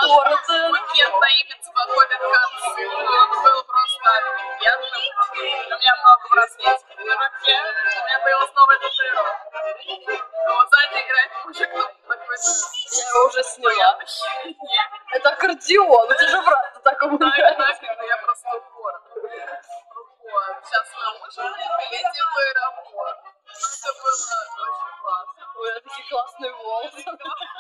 город. Уикенд на Ибице подходит к концу. Он был просто офигенным. У меня много браслетов на руке. У меня появилась новая татуировка. Вот сзади играет мужик какой-то. Я его уже сняла. Это аккордеон, это же правда так умудряется. Я просто упор. Вот. Сейчас мы ужинаем, и я делаю аэропорт. Это было очень классно. Ой, такие классные волосы.